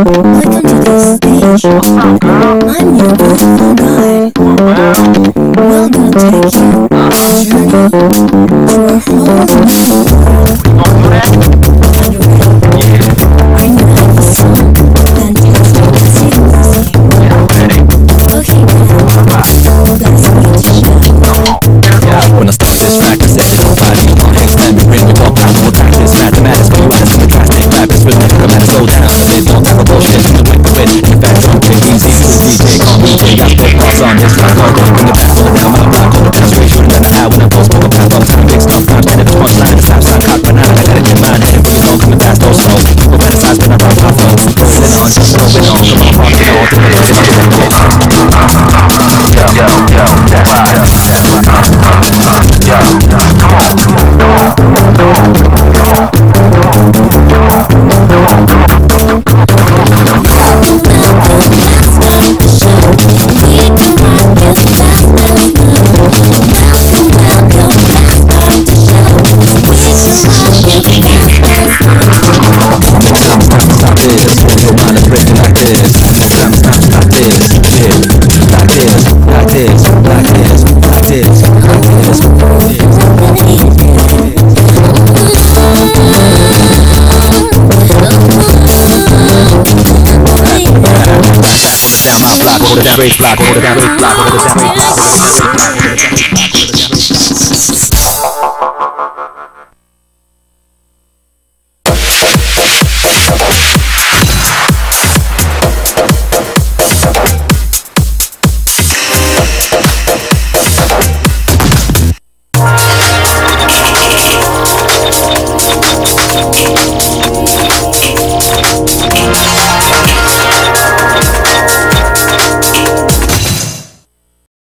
Welcome to the stage. I'm your beautiful guide. We're gonna take you on a journey to a whole new world. Are you ready? Are you ready for some fantastic music? Okay, now, let's meet the show. When I start this track, I said it nobody on X. Let me bring it all back. We'll practice mathematics, but you understand the drastic rappers with me. I'm slow down a bit, don't have a bullshit. I'm with the wit. In fact, don't take easy. DJ, call me J. I spit bars on his track all day. Bring it back, hold it down my block, hold it down straight. Shooting down the aisle when I post, pull a path all the time. Big stuff, rhymes, and if it's punchline, it's stop sign, cock banana. I got it in mind, and bring it on, coming fast, or slow. People fantasize when I rock my flow. Rolling on, just rolling on, come on, party it all. Hold it down, straight block, hold it down, straight block, hold it down, straight block.